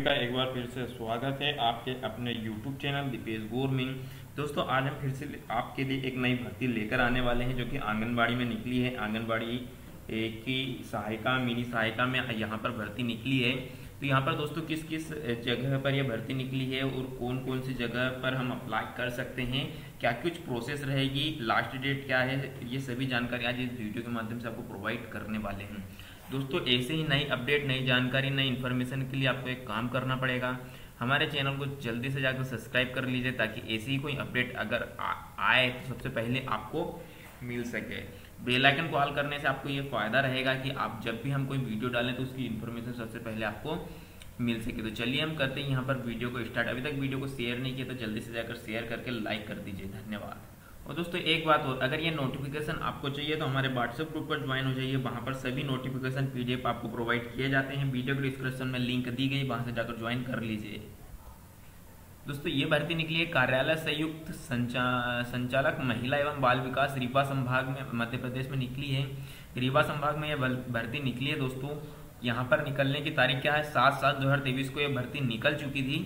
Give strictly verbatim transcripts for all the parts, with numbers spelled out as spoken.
का एक बार फिर से स्वागत है आपके अपने यूट्यूब चैनल दीपेश गौर में। दोस्तों आज हम फिर से आपके लिए एक नई भर्ती लेकर आने वाले हैं जो कि आंगनबाड़ी में निकली है। आंगनबाड़ी की सहायिका मिनी सहायिका में यहाँ पर भर्ती निकली है। तो यहाँ पर दोस्तों किस किस जगह पर यह भर्ती निकली है और कौन कौन सी जगह पर हम अप्लाई कर सकते हैं, क्या कुछ प्रोसेस रहेगी, लास्ट डेट क्या है, ये सभी जानकारी आज इस वीडियो के माध्यम से आपको प्रोवाइड करने वाले हैं। दोस्तों ऐसे ही नई अपडेट, नई जानकारी, नई इन्फॉर्मेशन के लिए आपको एक काम करना पड़ेगा, हमारे चैनल को जल्दी से जाकर सब्सक्राइब कर लीजिए ताकि ऐसी ही कोई अपडेट अगर आ, आए तो सबसे पहले आपको मिल सके। बेल आइकन को ऑल करने से आपको ये फायदा रहेगा कि आप जब भी हम कोई वीडियो डालें तो उसकी इन्फॉर्मेशन सबसे पहले आपको मिल सके। तो चलिए हम करते हैं यहाँ पर वीडियो को स्टार्ट। अभी तक वीडियो को शेयर नहीं किया तो जल्दी से जाकर शेयर करके लाइक कर दीजिए, धन्यवाद। और दोस्तों एक बात और, अगर ये नोटिफिकेशन आपको चाहिए तो हमारे व्हाट्सएप ग्रुप पर ज्वाइन हो जाइए, वहाँ पर सभी नोटिफिकेशन पीडीएफ आपको प्रोवाइड किए जाते हैं। वीडियो के डिस्क्रिप्शन में लिंक दी गई, वहाँ से जाकर ज्वाइन कर लीजिए। दोस्तों ये भर्ती निकली है कार्यालय संयुक्त संचा, संचालक महिला एवं बाल विकास रीवा संभाग में मध्य प्रदेश में निकली है। रीवा संभाग में यह भर्ती निकली है। दोस्तों यहाँ पर निकलने की तारीख क्या है, सात सात दो हजार तेईस को यह भर्ती निकल चुकी थी।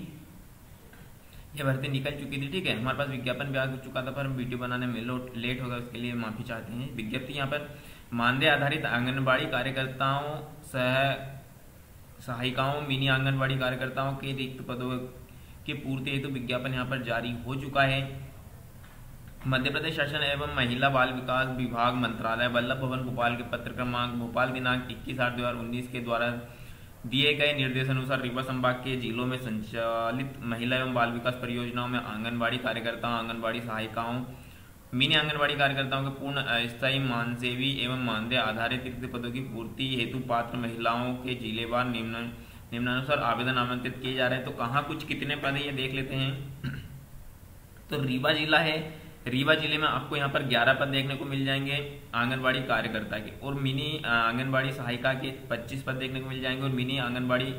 यह भर्ती निकल चुकी थी, ठीक है। हमारे पास विज्ञापन भी आ चुका था पर हम वीडियो बनाने में लेट होगा, उसके लिए माफी चाहते हैं। विज्ञप्ति यहाँ पर मानदेय आधारित आंगनबाड़ी कार्यकर्ताओं, सह सहायिकाओं, मिनी आंगनबाड़ी कार्यकर्ताओं के रिक्त पदों की पूर्ति हेतु विज्ञापन यहाँ पर जारी हो चुका है। मध्य प्रदेश शासन एवं महिला बाल विकास विभाग मंत्रालय वल्लभ भवन भोपाल के पत्र क्रमांक भोपाल दिनांक इक्कीस आठ दो हजार उन्नीस के द्वारा दिए गए निर्देश अनुसार रीवा संभाग के जिलों में संचालित महिला एवं बाल विकास परियोजनाओं में आंगनबाड़ी कार्यकर्ताओं, आंगनबाड़ी सहायिकाओं, मिनी आंगनबाड़ी कार्यकर्ताओं के पूर्ण अस्थायी मानसेवी एवं मानदेय आधारित रिक्त पदों की पूर्ति हेतु पात्र महिलाओं के जिलेवार निम्न निम्नानुसार आवेदन आमंत्रित किए जा रहे हैं। तो कहाँ कुछ कितने पद है ये देख लेते हैं। तो रीवा जिला है, रीवा जिले में आपको यहाँ पर ग्यारह पद देखने को मिल जाएंगे आंगनबाड़ी कार्यकर्ता के, और मिनी आंगनबाड़ी सहायिका के पच्चीस पद देखने को मिल जाएंगे, और मिनी आंगनबाड़ी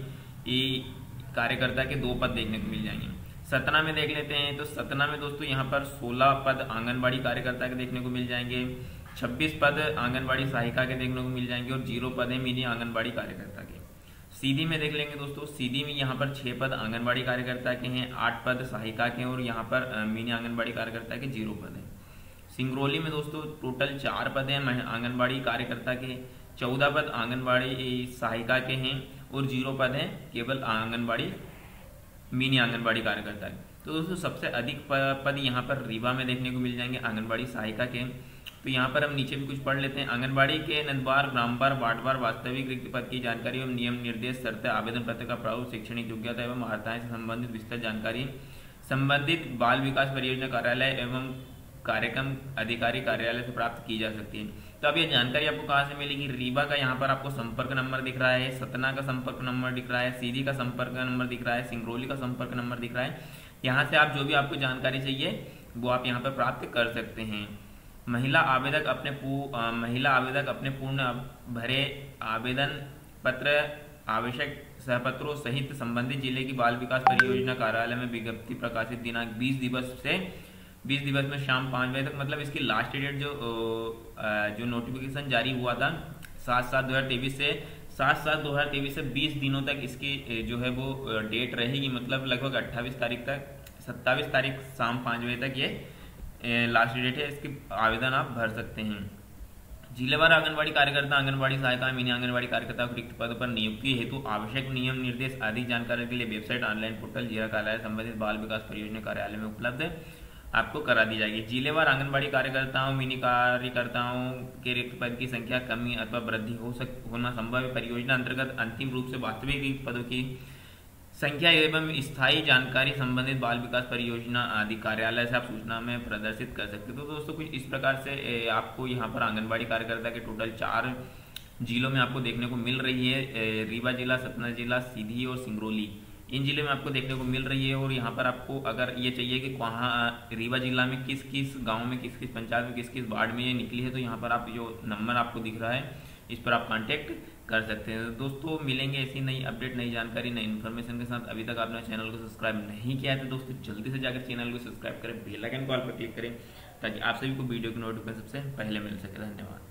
कार्यकर्ता के दो पद देखने को मिल जाएंगे। सतना में देख लेते हैं। तो सतना में दोस्तों यहाँ पर सोलह पद आंगनबाड़ी कार्यकर्ता के देखने को मिल जाएंगे, छब्बीस पद आंगनबाड़ी सहायिका के देखने को मिल जाएंगे, और जीरो पद है मिनी आंगनबाड़ी कार्यकर्ता के। सीधी में देख लेंगे दोस्तों, सीधी में यहाँ पर छह पद आंगनबाड़ी कार्यकर्ता के हैं, आठ पद सहायिका के, और यहाँ पर मिनी आंगनबाड़ी कार्यकर्ता के जीरो पद हैं। सिंगरौली में दोस्तों टोटल चार पद हैं आंगनबाड़ी कार्यकर्ता के, चौदह पद आंगनबाड़ी सहायिका के हैं, और जीरो पद हैं केवल आंगनबाड़ी मिनी आंगनबाड़ी कार्यकर्ता के। तो दोस्तों सबसे अधिक पद यहाँ पर रीवा में देखने को मिल जाएंगे आंगनबाड़ी सहायिका के। तो यहाँ पर हम नीचे भी कुछ पढ़ लेते हैं। आंगनबाड़ी के नंदवार, ग्रामवार, वार्डवार वास्तविक रिक्त पद की जानकारी एवं नियम निर्देश, शर्तें, आवेदन पत्र का प्रारूप, शैक्षणिक योग्यता एवं अर्हताएं से संबंधित विस्तृत जानकारी संबंधित बाल विकास परियोजना कार्यालय एवं कार्यक्रम अधिकारी कार्यालय से प्राप्त की जा सकती है। तो अब ये जानकारी आपको कहाँ से मिलेगी। रीवा का यहाँ पर आपको संपर्क नंबर दिख रहा है, सतना का संपर्क नंबर दिख रहा है, सीधी का संपर्क नंबर दिख रहा है, सिंगरौली का संपर्क नंबर दिख रहा है। यहाँ से आप जो भी आपको जानकारी चाहिए वो आप यहाँ पर प्राप्त कर सकते हैं। महिला आवेदक अपने आ, महिला आवेदक अपने पूर्ण भरे आवेदन पत्र, आवश्यक सहपत्रों सहित संबंधित जिले की बाल विकास परियोजना कार्यालय में विज्ञप्ति प्रकाशित दिनांक बीस दिवस से बीस दिवस में शाम पाँच बजे तक, मतलब इसकी लास्ट डेट जो जो नोटिफिकेशन जारी हुआ था सात सात दो हजार तेईस से सात सात दो हजार तेईस से बीस दिनों तक इसकी जो है वो डेट रहेगी, मतलब लगभग अट्ठाईस तारीख तक, सत्ताईस तारीख शाम पाँच बजे तक ये लास्ट डेट है, इसके आवेदन आप भर सकते हैं। जिलेवार आंगनबाड़ी कार्यकर्ता, आंगनबाड़ी सहायिका, मिनी आंगनबाड़ी कार्यकर्ता को रिक्त पद पर नियुक्ति हेतु आवश्यक नियम निर्देश आदि जानकारी के लिए वेबसाइट, ऑनलाइन पोर्टल जिला कार्यालय संबंधित बाल विकास परियोजना कार्यालय में उपलब्ध आपको करा दी जाएगी। जिलेवार आंगनबाड़ी कार्यकर्ताओं, मिनी कार्यकर्ताओं के रिक्त पद की संख्या कमी अथवा वृद्धि हो सक होना संभव है। परियोजना अंतर्गत अंतिम रूप से वास्तविक रिक्त पदों की संख्या एवं स्थायी जानकारी संबंधित बाल विकास परियोजना आदि कार्यालय से आप सूचना में प्रदर्शित कर सकते हो। तो दोस्तों कुछ इस प्रकार से आपको यहाँ पर आंगनबाड़ी कार्यकर्ता के टोटल चार जिलों में आपको देखने को मिल रही है। रीवा जिला, सतना जिला, सीधी और सिंगरौली, इन जिले में आपको देखने को मिल रही है। और यहाँ पर आपको अगर ये चाहिए कि वहाँ रीवा जिला में किस किस गांव में, किस किस पंचायत में, किस किस वार्ड में ये निकली है, तो यहाँ पर आप जो नंबर आपको दिख रहा है इस पर आप कांटेक्ट कर सकते हैं। दोस्तों मिलेंगे ऐसी नई अपडेट, नई जानकारी, नई इन्फॉर्मेशन के साथ। अभी तक आपने चैनल को सब्सक्राइब नहीं किया है तो दोस्तों जल्दी से जाकर चैनल को सब्सक्राइब करें, बेल आइकन कॉल पर क्लिक करें ताकि आप सभी को वीडियो की नोटिफिकेशन सबसे पहले मिल सके। धन्यवाद।